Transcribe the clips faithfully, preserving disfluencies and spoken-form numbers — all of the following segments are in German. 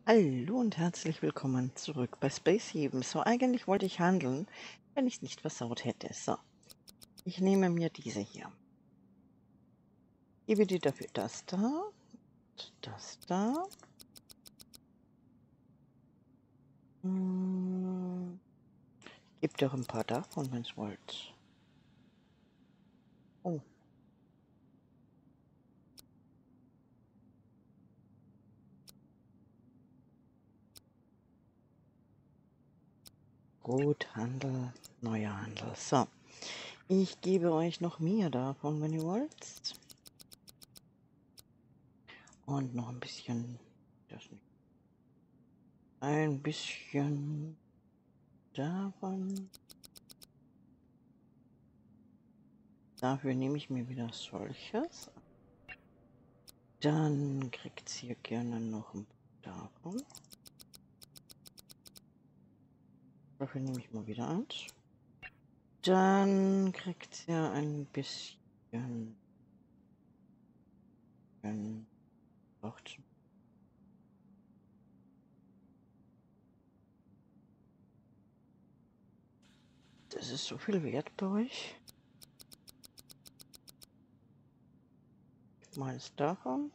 Hallo und herzlich willkommen zurück bei Space Haven. So, eigentlich wollte ich handeln, wenn ich es nicht versaut hätte. So, ich nehme mir diese hier. Gebe dir dafür das da und das da. Hm, gebt ihr auch ein paar davon, wenn ihr wollt. Oh. Gut, Handel, neuer Handel. So, ich gebe euch noch mehr davon, wenn ihr wollt. Und noch ein bisschen, das nicht. Ein bisschen davon. Dafür nehme ich mir wieder solches. Dann kriegt ihr gerne noch ein paar davon. Dafür nehme ich mal wieder eins. Dann kriegt ihr ein bisschen. Braucht. Das ist so viel wert bei euch. Meins davon.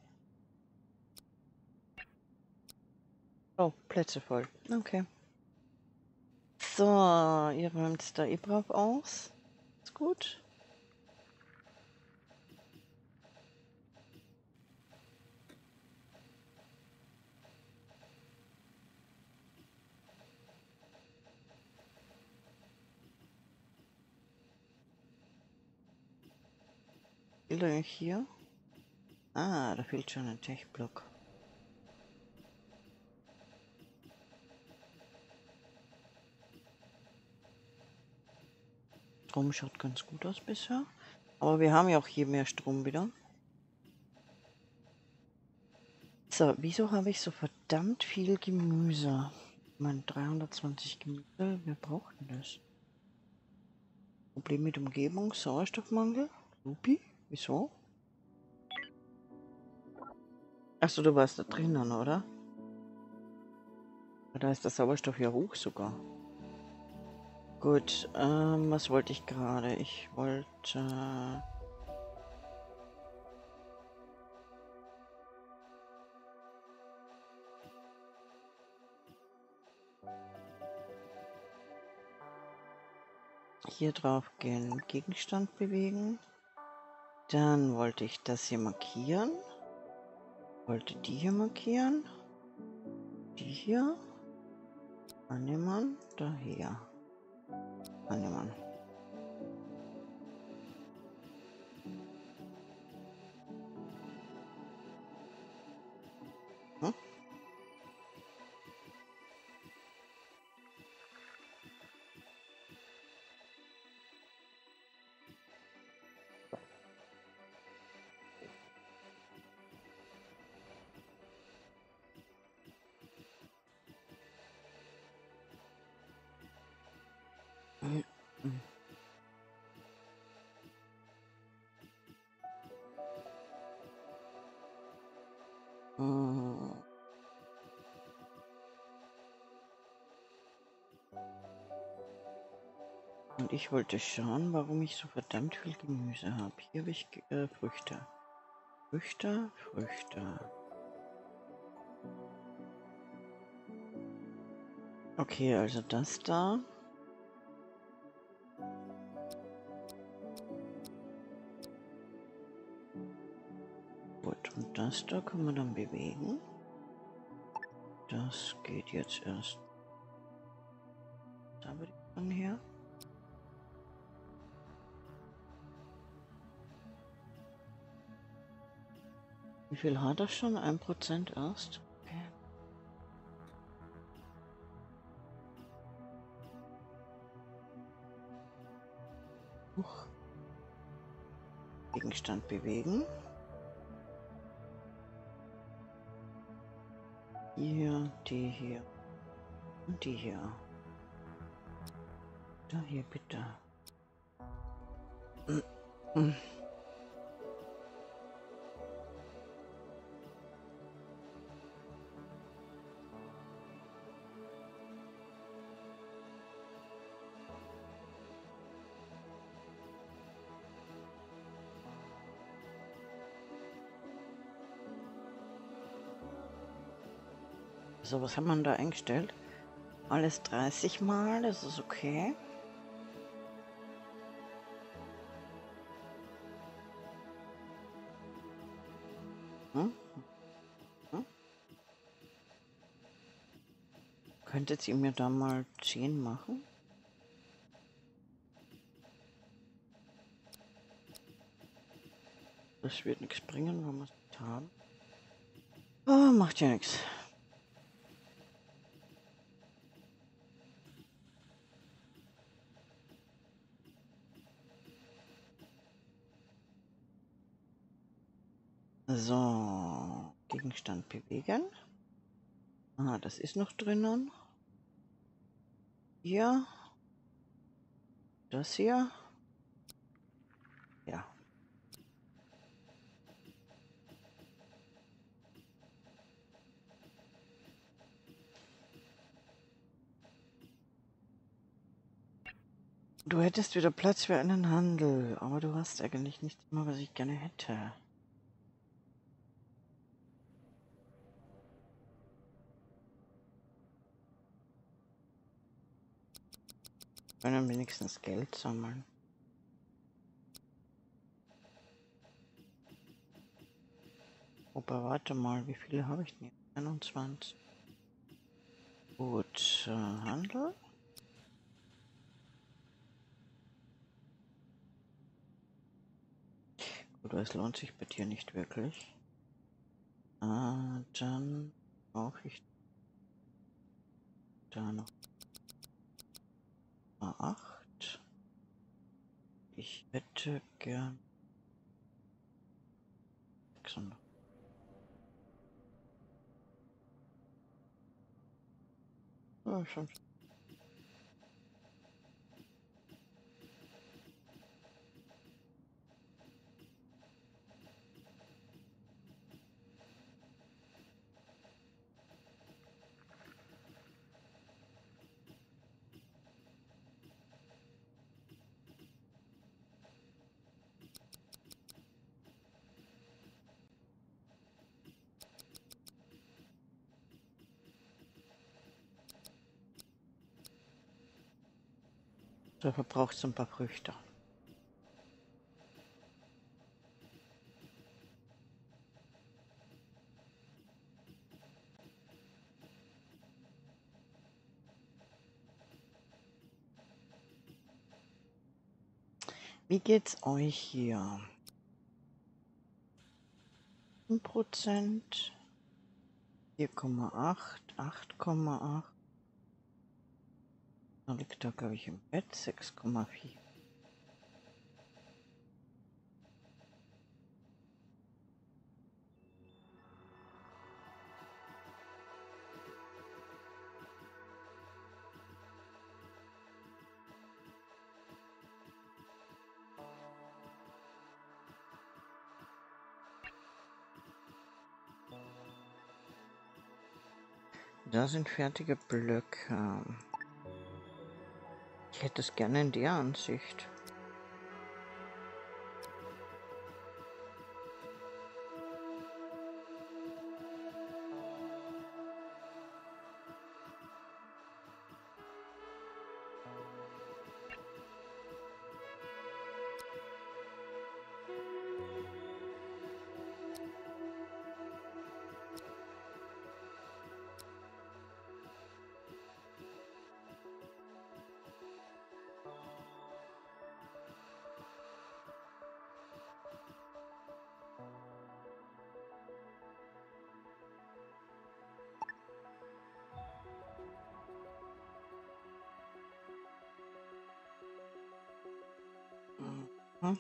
Oh, Plätze voll. Okay. So, ihr räumt da eh brav aus. Ist gut. Will euch hier? Ah, da fehlt schon ein Tech-Block. Strom schaut ganz gut aus bisher. Aber wir haben ja auch hier mehr Strom wieder. So, wieso habe ich so verdammt viel Gemüse? Ich meine, dreihundertzwanzig Gemüse, wer braucht denn das? Problem mit Umgebung, Sauerstoffmangel? Lupi? Wieso? Achso, du warst da drinnen, oder? Da ist der Sauerstoff ja hoch sogar. Gut, ähm, was wollte ich gerade? Ich wollte... hier drauf gehen, Gegenstand bewegen. Dann wollte ich das hier markieren. Wollte die hier markieren. Die hier. Annehmen. Daher. Annehmen. Hm? Hm. Hm. Hm. Und ich wollte schauen, warum ich so verdammt viel Gemüse habe. Hier habe ich äh, Früchte. Früchte, Früchte. Okay, also das da. Gut, und das da kann man dann bewegen. Das geht jetzt erst. Da würde ich dann her. Wie viel hat das schon? Ein Prozent erst? Okay. Huch. Gegenstand bewegen. Die hier, die hier und die hier. Da hier bitte. So, was haben wir denn da eingestellt? Alles dreißig Mal, das ist okay. Hm? Hm? Könntet ihr mir da mal zehn machen? Das wird nichts bringen, wenn wir es nicht haben. Oh, macht ja nichts. So, Gegenstand bewegen. Ah, das ist noch drinnen. Hier. Das hier. Ja. Du hättest wieder Platz für einen Handel, aber du hast eigentlich nicht immer, was ich gerne hätte. Wir können wenigstens Geld sammeln. Aber warte mal, wie viele habe ich denn jetzt? einundzwanzig. Gut, äh, Handel. Gut, es lohnt sich bei dir nicht wirklich. Äh, dann brauche ich da noch mal acht. Ich hätte gern sechshundert. Ja, schon. Dafür brauchst du ein paar Früchte. Wie geht's euch hier? ein Prozent, vier Komma acht, acht Komma acht. Da liegt da, glaube ich, im Bett sechs Komma vier. Da sind fertige Blöcke. Ich hätte es gerne in der Ansicht. Mhm.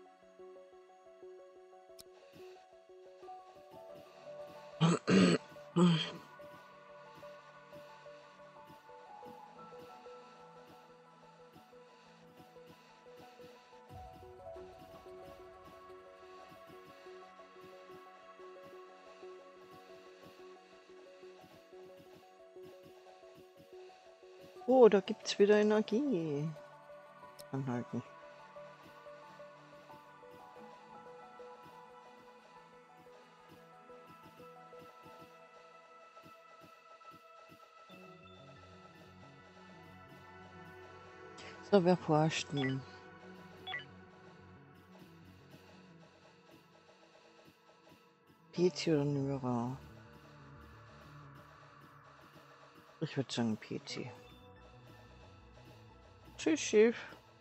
Oh, da gibt's wieder Energie. Anhalten. So, wer forscht denn? Peti oder Nyra? Ich würde sagen Peti. Tschüss, Schiff.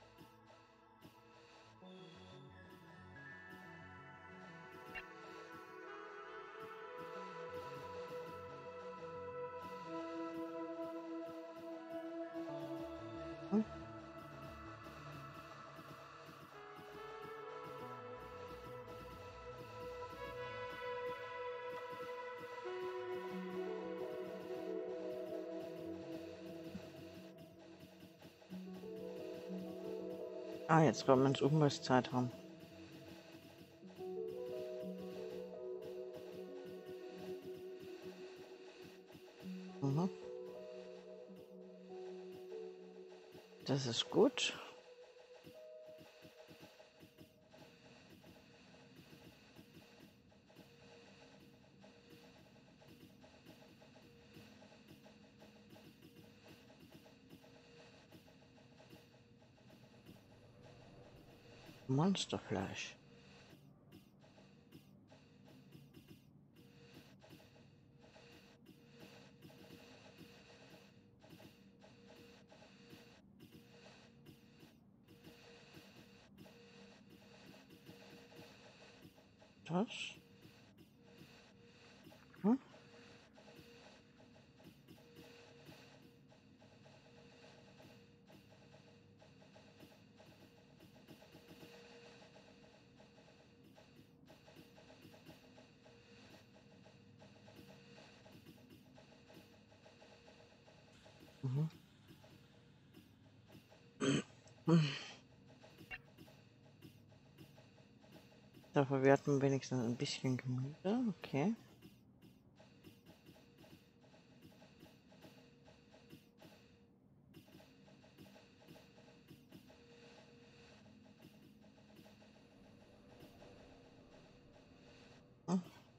Hm? Ah, jetzt kommen wir ins Umweltzeitraum. Mhm. Das ist gut. Monsterfleisch. Das? Hm? Mhm. Da verwerten wir wenigstens ein bisschen Gemüse. Okay. Hm.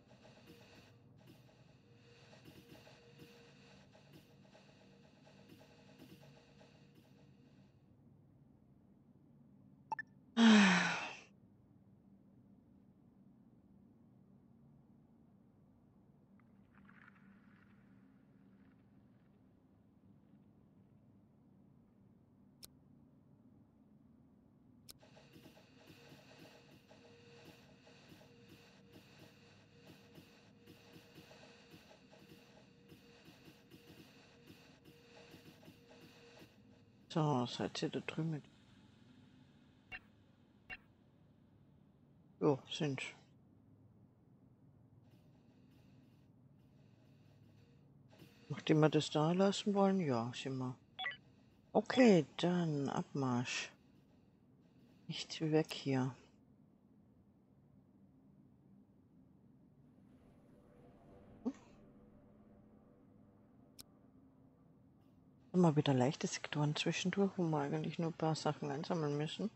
So, seid ihr da drüben? Jo, sind. Nachdem wir das da lassen wollen, ja, sind wir. Okay, dann Abmarsch. Nichts wie weg hier. Immer wieder leichte Sektoren zwischendurch, wo wir eigentlich nur ein paar Sachen einsammeln müssen.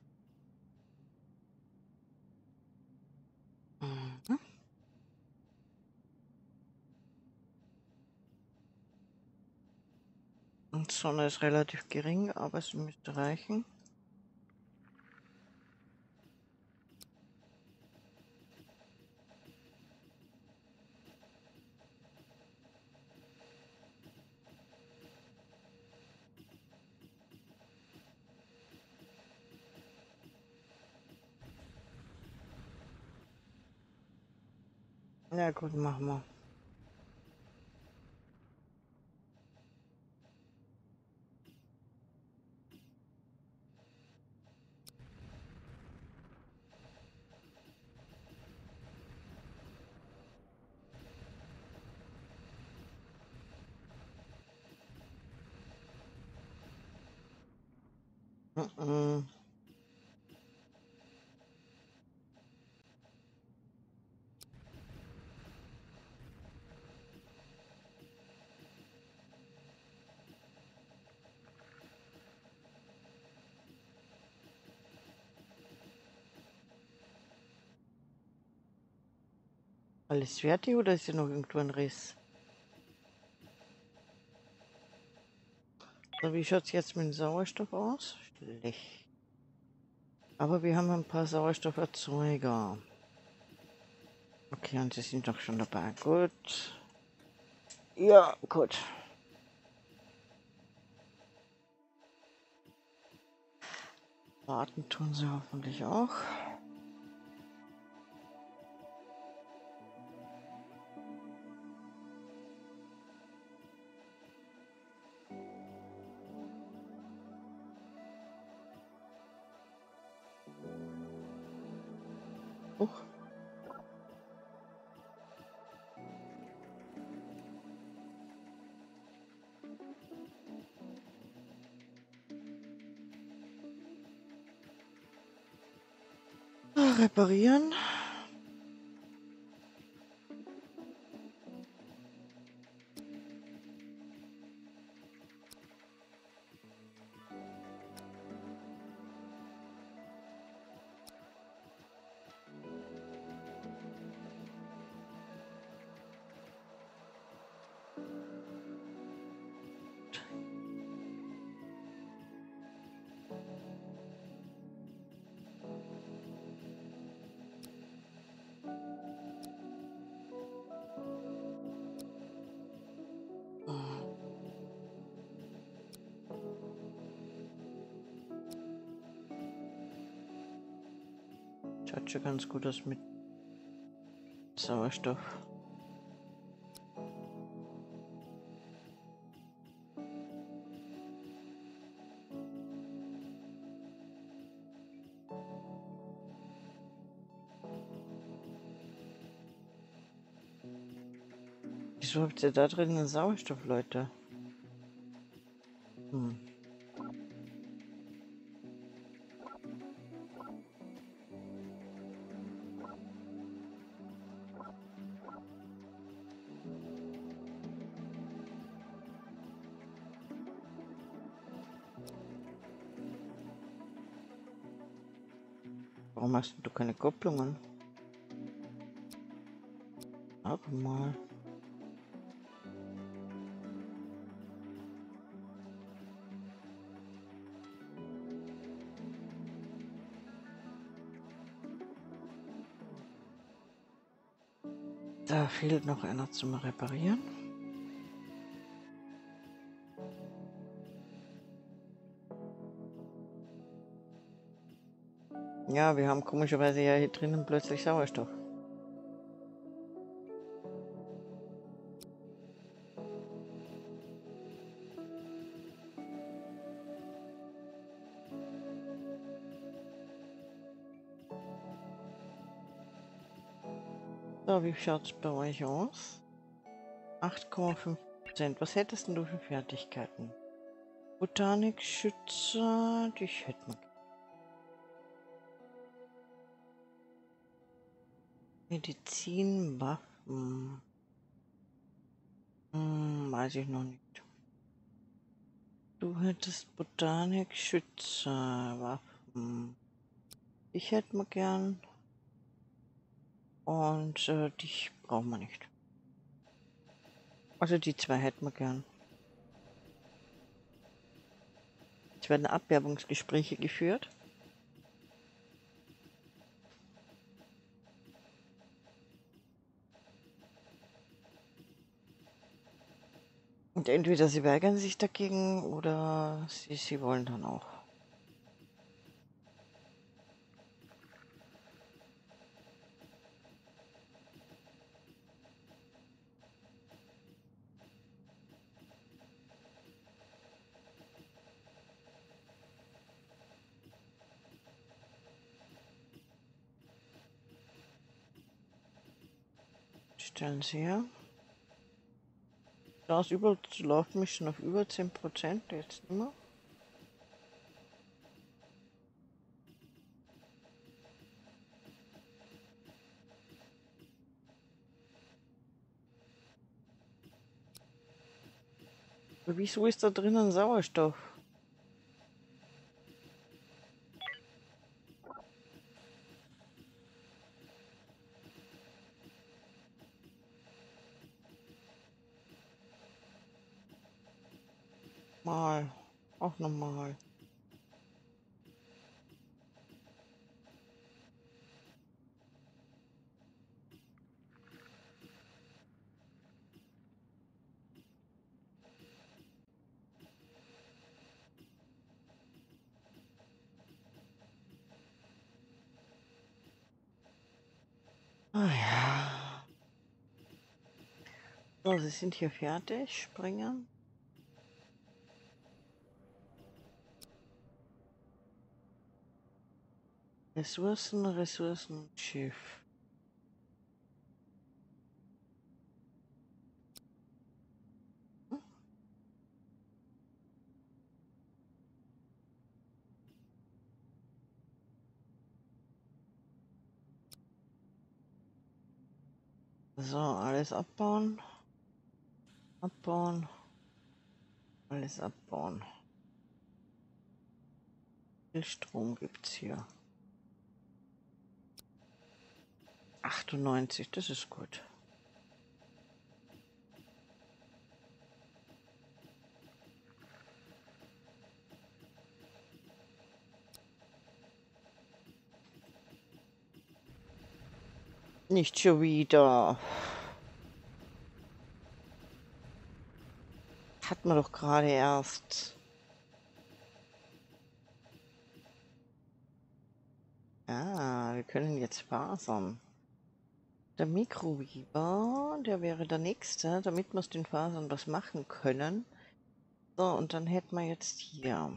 Mhm. Und die Sonne ist relativ gering, aber es müsste reichen. Ja gut, machen wir. Mhm. Alles fertig oder ist hier noch irgendwo ein Riss? So, wie schaut es jetzt mit dem Sauerstoff aus? Schlecht. Aber wir haben ein paar Sauerstofferzeuger. Okay, und sie sind doch schon dabei. Gut. Ja, gut. Warten tun sie hoffentlich auch. Huch. Reparieren. Schaut schon ganz gut aus mit Sauerstoff. Wieso habt ihr da drin einen Sauerstoff, Leute? Hm. Warum hast du keine Kupplungen? Sag mal. Da fehlt noch einer zum Reparieren. Ja, wir haben komischerweise ja hier drinnen plötzlich Sauerstoff. So, wie schaut es bei euch aus? acht Komma fünf Prozent. Was hättest denn du für Fertigkeiten? Botanik, Schützer, die hätten wir. Medizin, Waffen. Hm, weiß ich noch nicht. Du hättest Botanik, Schützer, Waffen. Ich hätte mal gern. Und äh, dich brauchen wir nicht. Also die zwei hätten wir gern. Es werden Abwerbungsgespräche geführt. Und entweder sie weigern sich dagegen oder sie, sie wollen dann auch. Stellen sie her. Da ist über zu laufen mich schon auf über zehn Prozent, jetzt immer. Aber wieso ist da drinnen Sauerstoff? Mal. Auch normal. Ah ja. So, sie sind hier fertig. Springen. Ressourcen, Ressourcen, Schiff. Hm? So, alles abbauen. Abbauen. Alles abbauen. Viel Strom gibt's hier. achtundneunzig, das ist gut. Nicht schon wieder. Hat man doch gerade erst. Ah, wir können jetzt fasern. Der Mikroweaver, der wäre der nächste, damit wir aus den Fasern was machen können. So, und dann hätten wir jetzt hier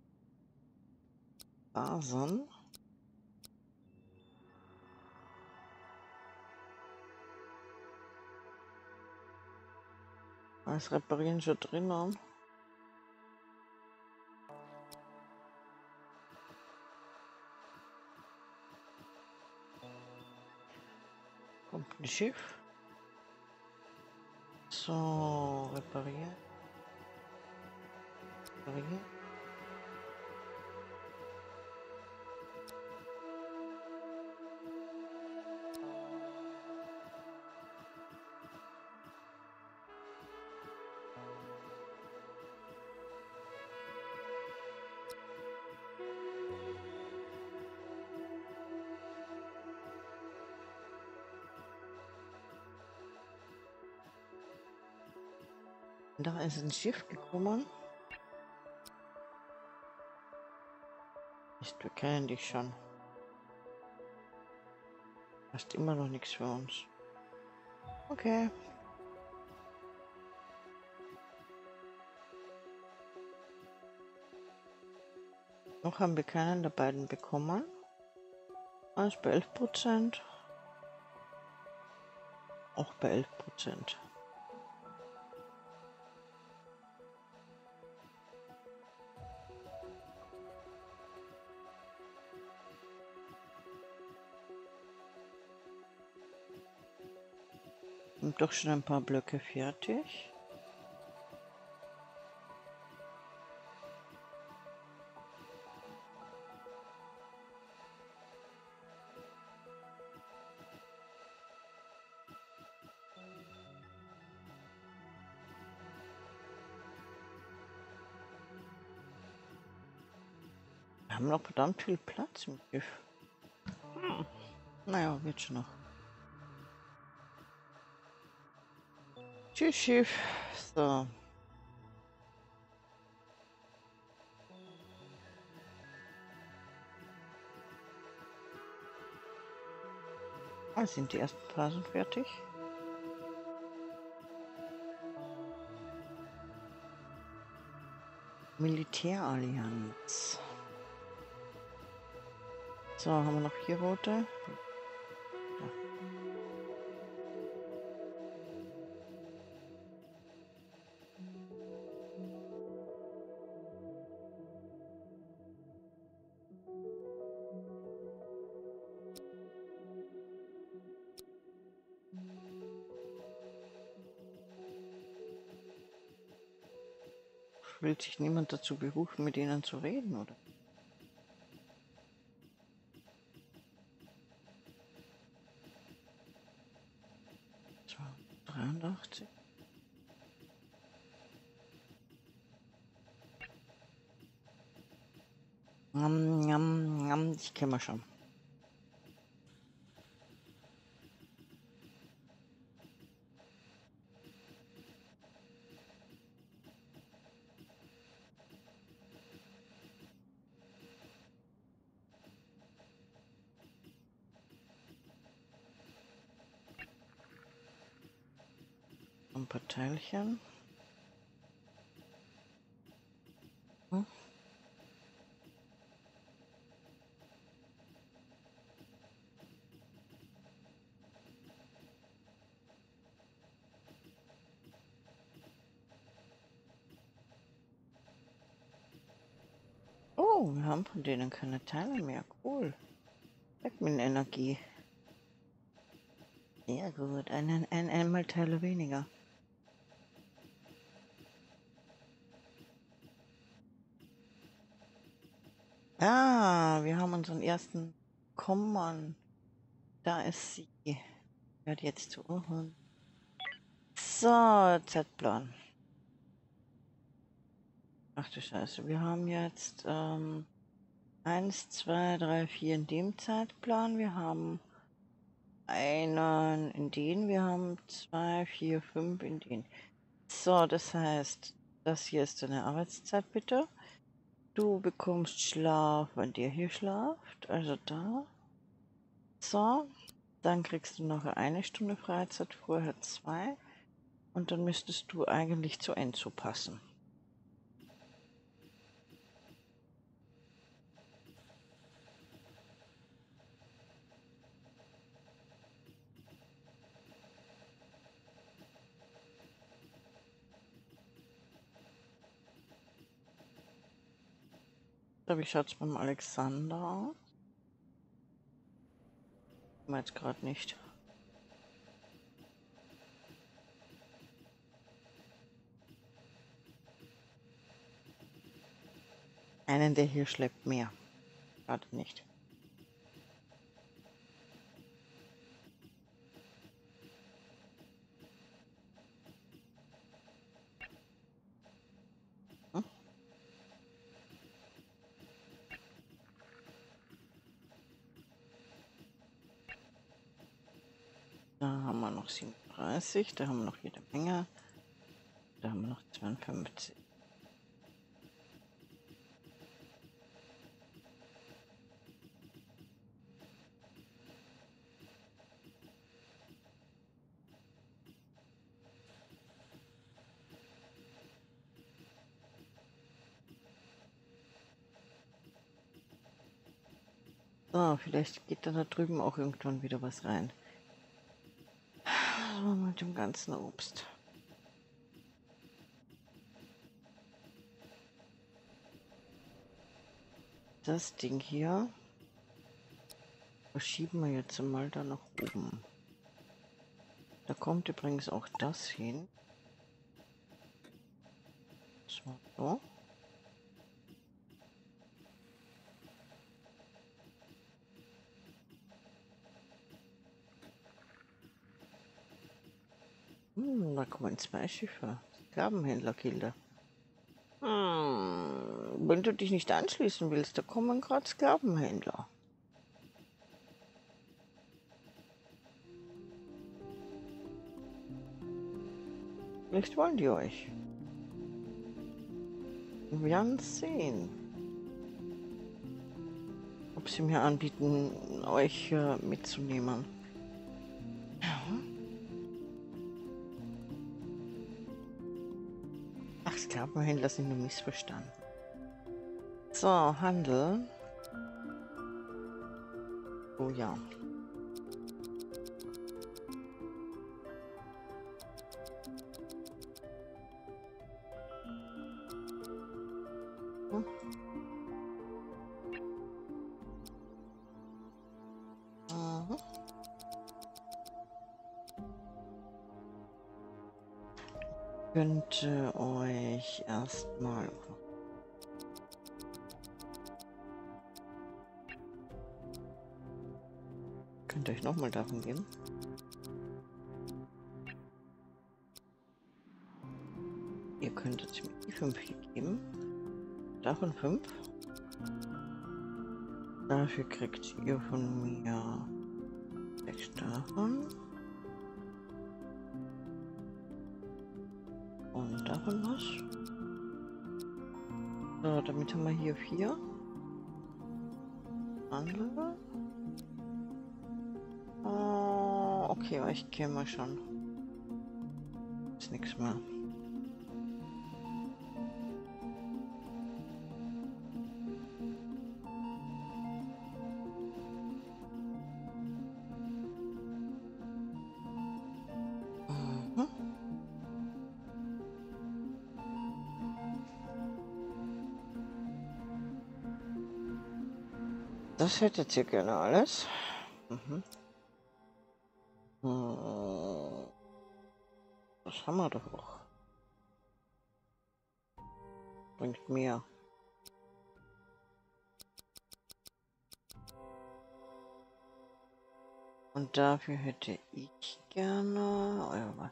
Fasern. Alles reparieren schon drinnen. Kommt ein Schiff. So, reparieren. Reparieren. Da ist ein Schiff gekommen. Ist, wir kennen dich schon. Hast immer noch nichts für uns. Okay. Noch haben wir keinen der beiden bekommen. Alles bei elf Prozent. Auch bei elf Prozent. Und doch schon ein paar Blöcke fertig. Wir haben noch verdammt viel Platz im Schiff. Hm. Naja, wird schon noch. Tschüss, Schiff. So. Ah, sind die ersten Phasen fertig? Militärallianz. So, haben wir noch hier rote? Ja. Will sich niemand dazu berufen, mit ihnen zu reden, oder? dreiundachtzig. Njam, njam, njam, ich kenne mal schon. Ein paar Teilchen. Hm. Oh, wir haben von denen keine Teile mehr. Cool. Weg mit Energie. Sehr gut. Ein, ein, einmal Teile weniger. Ah, wir haben unseren ersten Common. Da ist sie. Hört jetzt zu. So, Z-Plan. Ach du Scheiße, wir haben jetzt ähm, eins, zwei, drei, vier in dem Zeitplan. Wir haben einen in den, wir haben zwei, vier, fünf in den. So, das heißt, das hier ist deine Arbeitszeit, bitte. Du bekommst Schlaf, wenn der hier schlaft, also da. So, dann kriegst du noch eine Stunde Freizeit, vorher zwei. Und dann müsstest du eigentlich zu Enzo passen. So, wie schaut es beim Alexander aus? Jetzt gerade nicht. Einen, der hier schleppt, mehr. Gerade nicht. Hm? Da haben wir noch siebenunddreißig, da haben wir noch jede Menge. Da haben wir noch zweiundfünfzig. So, vielleicht geht da, da drüben auch irgendwann wieder was rein. So, mit dem ganzen Obst. Das Ding hier verschieben wir jetzt mal da nach oben. Da kommt übrigens auch das hin. So, so. Hm, da kommen zwei Schiffe. Sklavenhändler, Kilde. Hm, wenn du dich nicht anschließen willst, da kommen gerade Sklavenhändler. Vielleicht wollen die euch. Wir werden sehen, ob sie mir anbieten, euch äh, mitzunehmen. Ja. Ach, Sklavenhändler sind nur missverstanden. So, Handel. Oh ja. Hm. Mhm. Könnte euch erstmal könnt ihr euch nochmal davon geben. Ihr könntet mir die fünf hier geben. Davon fünf. Dafür kriegt ihr von mir sechs davon. Und davon was? So, damit haben wir hier vier. Andere. Oh, okay, ich käme schon. Ist nichts mehr. Mhm. Das hättet ihr gerne alles. Mhm. Hm. Das haben wir doch auch. Bringt mehr. Und dafür hätte ich gerne euer was.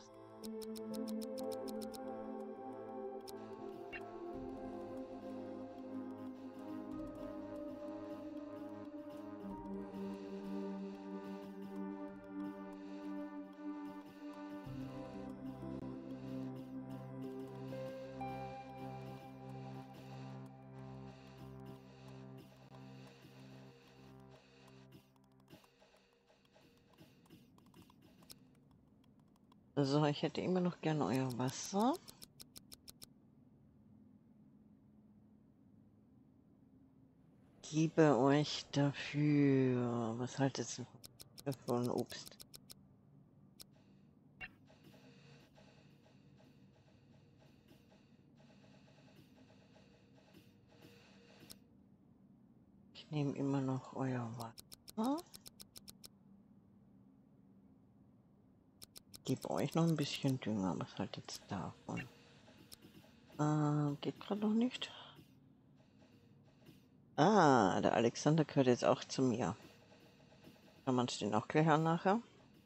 So, ich hätte immer noch gerne euer Wasser. Gebe euch dafür. Was haltet ihr von Obst? Ich nehme immer noch euer Wasser. Gebe euch noch ein bisschen Dünger. Was haltet ihr davon? Äh, geht gerade noch nicht. Ah, der Alexander gehört jetzt auch zu mir. Kann man es den auch gleich an nachher?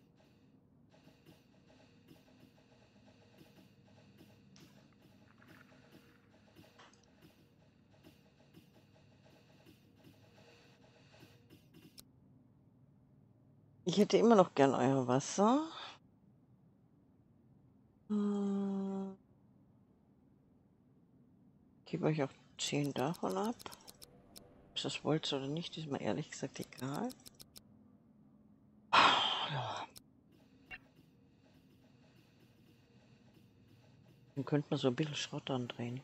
Ich hätte immer noch gern euer Wasser. Hm. Gebe euch auch zehn davon ab. Ob ihr das wollt oder nicht, ist mir ehrlich gesagt egal. Ja. Dann könnte man so ein bisschen Schrott andrehen.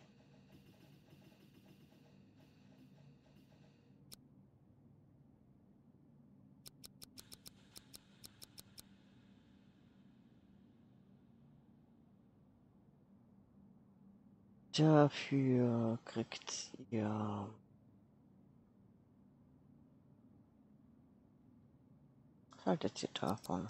Dafür kriegt ihr was haltet ihr davon?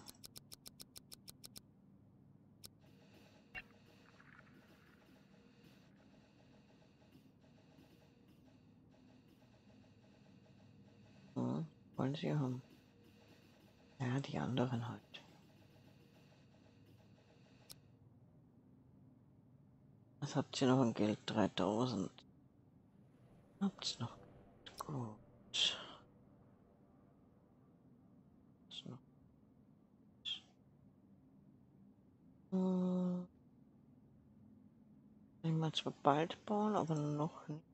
Hm, wollen sie haben? Ja, die anderen halt. Was habt ihr noch an Geld? dreitausend. Habt's noch. Gut. Was noch? Hm, ich mal zwar bald bauen, aber noch nicht.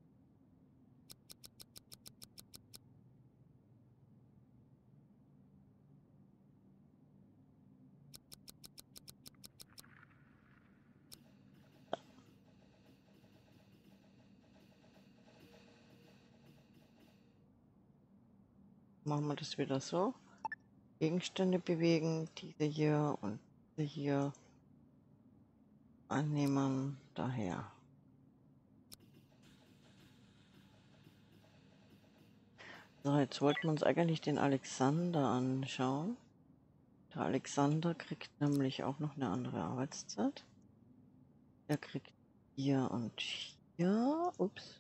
Machen wir das wieder so. Gegenstände bewegen, diese hier und diese hier annehmen, daher. So, jetzt wollten wir uns eigentlich den Alexander anschauen. Der Alexander kriegt nämlich auch noch eine andere Arbeitszeit. Er kriegt hier und hier. Ups.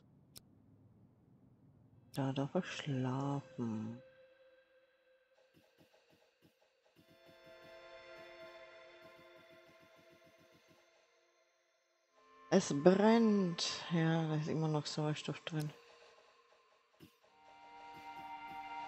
Da darf er schlafen. Es brennt. Ja, da ist immer noch Sauerstoff drin.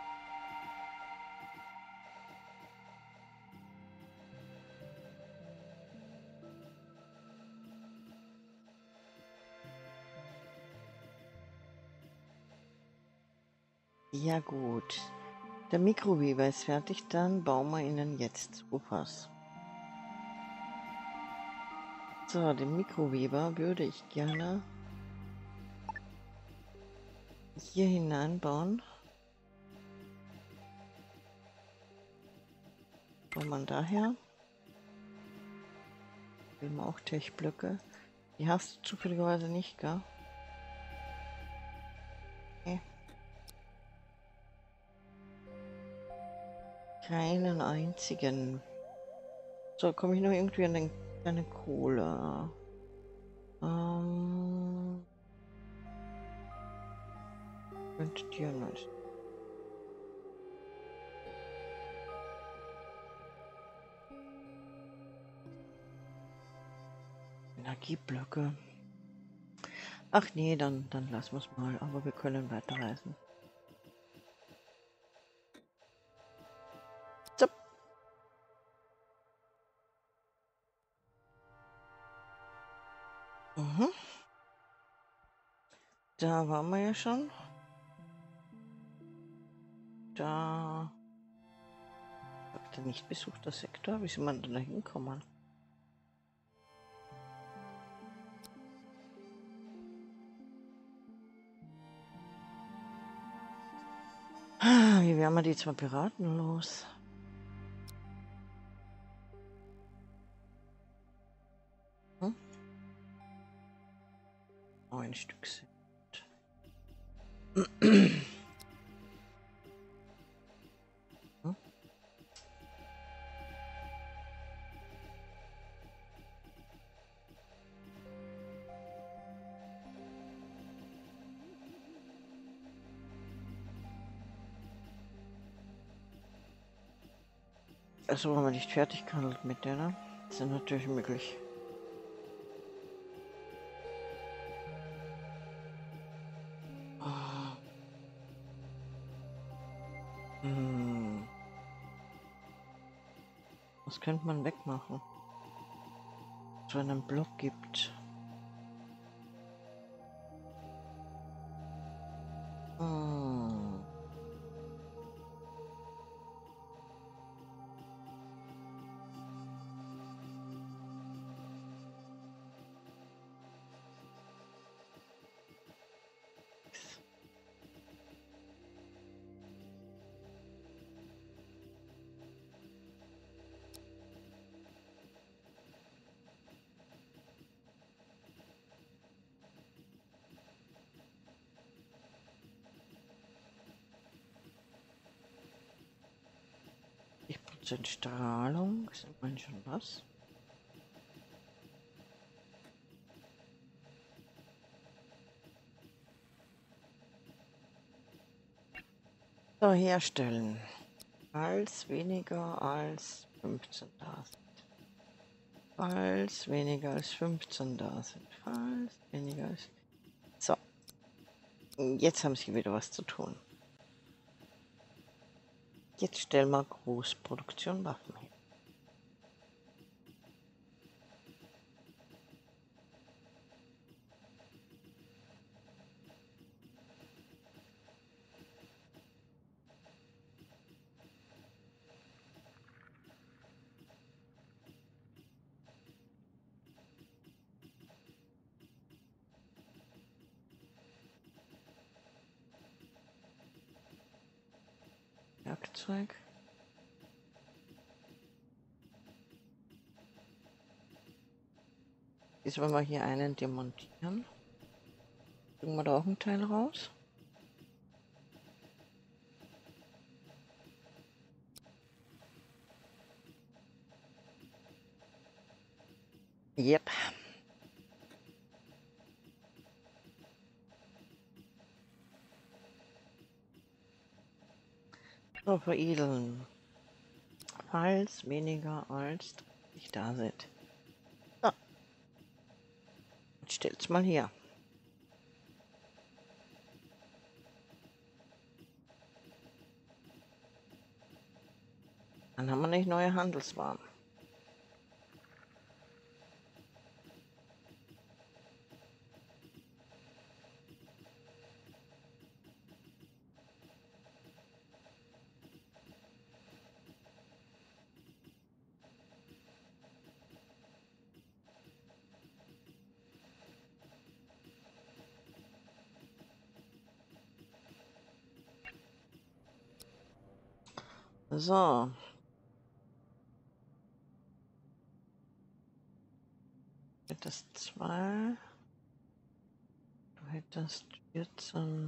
Ja gut. Der Mikroweber ist fertig, dann bauen wir ihnen jetzt Sofas. So, den Mikroweber würde ich gerne hier hineinbauen. Wo man daher? Will man auch Techblöcke. Die hast du zufälligerweise nicht, gell? Okay. Keinen einzigen. So, komme ich noch irgendwie an den, eine Kohle. Ähm. Könnte dir nicht. Energieblöcke. Ach nee, dann, dann lassen wir es mal. Aber wir können weiterreisen. So. Mhm. Da waren wir ja schon. Da. Der nicht besuchter Sektor. Wie soll man denn da hinkommen? Wie werden wir die zwei Piraten los? Hm? Oh, ein Stück sind. Hm? Also, wenn man nicht fertig kann mit der, ne? Das ist natürlich möglich. Oh. Hm. Was könnte man wegmachen? So einen Block gibt. Hm. achtzig Prozent Strahlung, ist immerhin schon was. So, herstellen. Falls weniger als fünfzehn da sind. Falls weniger als fünfzehn da sind. Falls weniger als... So. Jetzt haben sie wieder was zu tun. Jetzt stellen wir Großproduktion Waffen her. Werkzeug. Jetzt wollen wir hier einen demontieren. Kriegen wir da auch einen Teil raus? Yep. So, veredeln. Falls weniger als dreißig da sind. So. Jetzt stell's mal her. Dann haben wir nicht neue Handelswaren. So. Du hättest zwei. Du hättest vierzehn.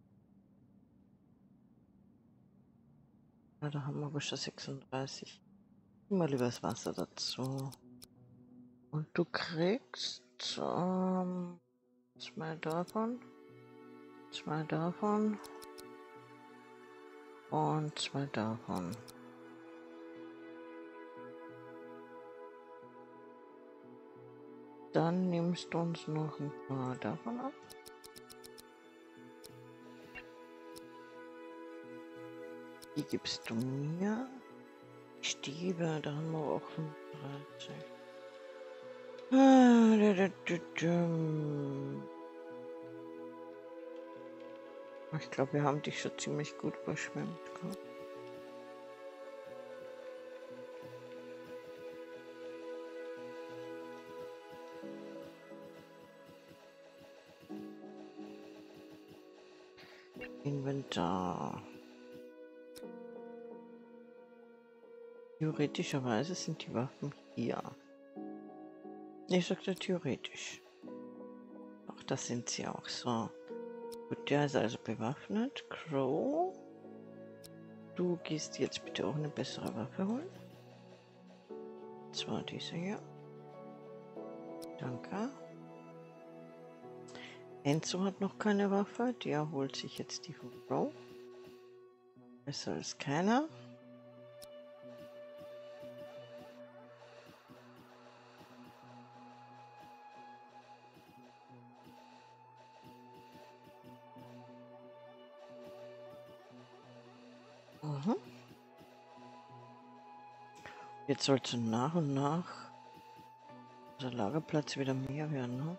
Ja, da haben wir aber schon sechsunddreißig. Mal lieber das Wasser dazu. Und du kriegst ähm, zwei davon. Zwei davon. Und zwei davon. Dann nimmst du uns noch ein paar davon ab. Die gibst du mir. Stäbe, da haben wir auch fünfunddreißig. Ah, da, da, da, da. Ich glaube, wir haben dich schon ziemlich gut überschwemmt. Gell? Inventar. Theoretischerweise sind die Waffen hier. Ich sagte theoretisch. Ach, das sind sie auch so. Gut, der ist also bewaffnet. Crow. Du gehst jetzt bitte auch eine bessere Waffe holen. Und zwar diese hier. Danke. Enzo hat noch keine Waffe. Der holt sich jetzt die von Crow. Besser als keiner. Mhm. Jetzt sollte nach und nach unser Lagerplatz wieder mehr werden, ne?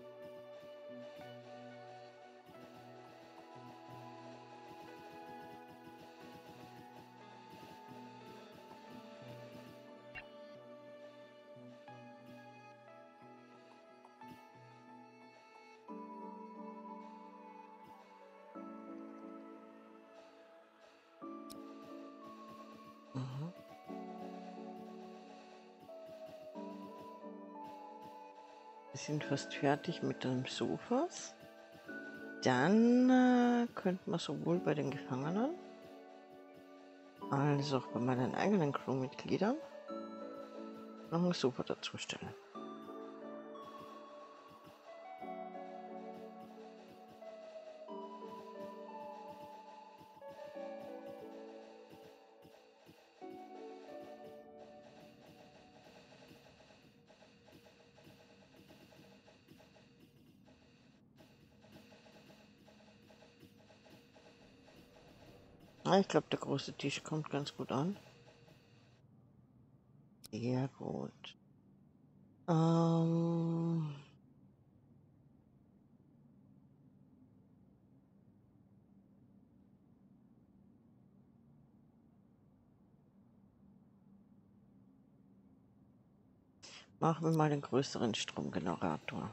Mhm. Wir sind fast fertig mit den Sofas. Dann äh, könnten wir sowohl bei den Gefangenen als auch bei meinen eigenen Crewmitgliedern noch ein Sofa dazu stellen. Ah, ich glaube, der große Tisch kommt ganz gut an. Sehr gut. Ähm... Machen wir mal den größeren Stromgenerator.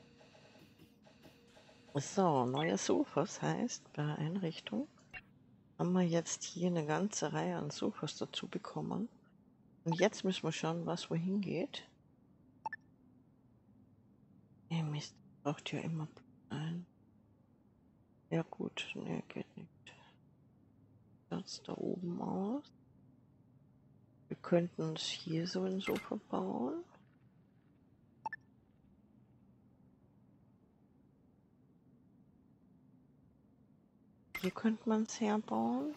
So, neue Sofas heißt, bei Einrichtung haben wir jetzt hier eine ganze Reihe an Sofas dazu bekommen. Und jetzt müssen wir schauen, was wohin geht. Hey Mist, braucht ja immer ein. Ja gut, ne, geht nicht. Das da oben aus. Wir könnten uns hier so ein Sofa bauen. Hier könnte man es herbauen.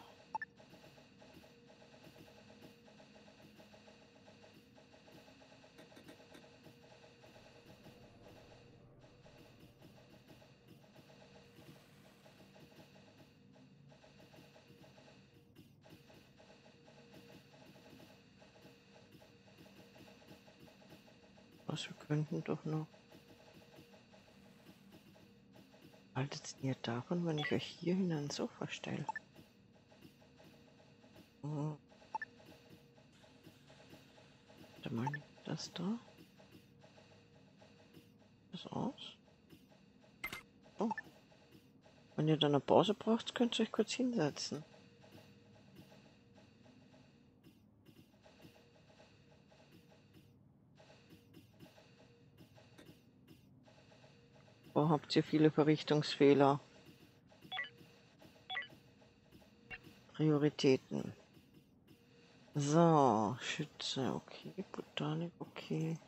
Was, wir könnten doch noch... Haltet ihr davon, wenn ich euch hier hin ein Sofa stelle? Oh. Warte mal, das da? Das aus? Oh. Wenn ihr dann eine Pause braucht, könnt ihr euch kurz hinsetzen. Wo habt ihr viele Verrichtungsfehler? Prioritäten. So, Schütze, okay. Botanik, okay.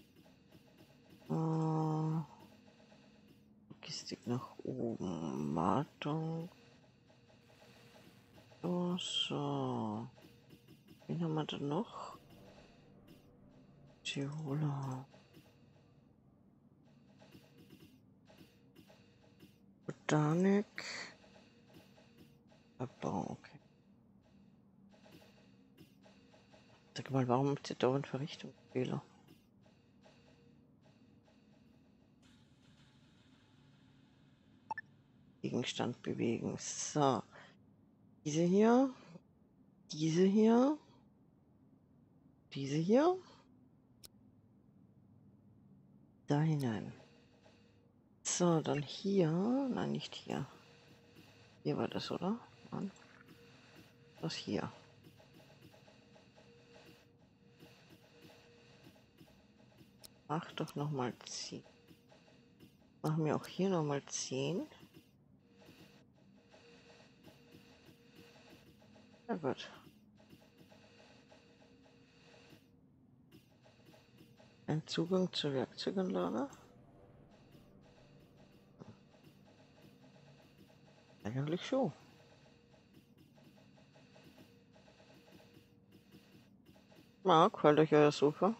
Äh, Logistik nach oben. Wartung. So, so. Wen haben wir da noch? Tiroler. Botanik. Abbau, okay. Sag mal, warum habt ihr dauernd Verrichtungsfehler? Gegenstand bewegen. So. Diese hier. Diese hier. Diese hier. Deinen. So, dann hier. Nein, nicht hier. Hier war das, oder? Mann. Das hier. Mach doch noch mal zehn. Machen wir auch hier noch mal zehn. Ja gut. Ein Zugang zur Werkzeuganlage. Eigentlich schon. Marc, halt euch euer Sofa.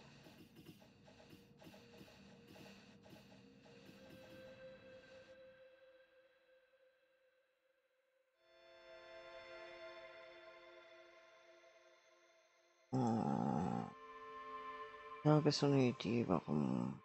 Ich habe so eine Idee, warum.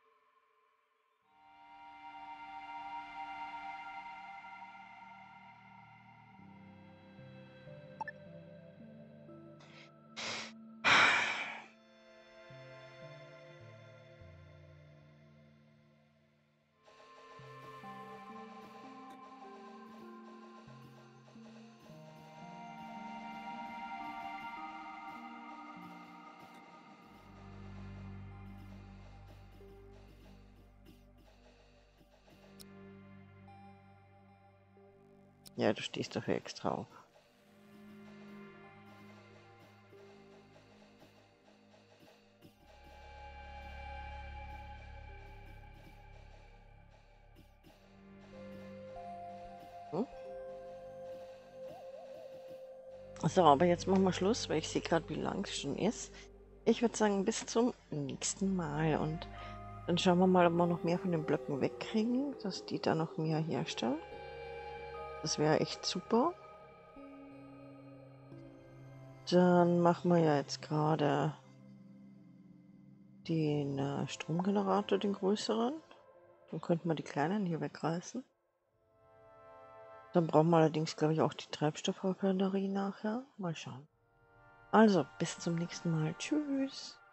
Ja, du stehst dafür extra auf. Hm? So, aber jetzt machen wir Schluss, weil ich sehe gerade, wie lang es schon ist. Ich würde sagen, bis zum nächsten Mal. Und dann schauen wir mal, ob wir noch mehr von den Blöcken wegkriegen, dass die da noch mehr herstellen. Das wäre echt super. Dann machen wir ja jetzt gerade den äh, Stromgenerator, den größeren. Dann könnten wir die kleinen hier wegreißen. Dann brauchen wir allerdings, glaube ich, auch die Treibstoffraffinerie nachher. Mal schauen. Also, bis zum nächsten Mal. Tschüss.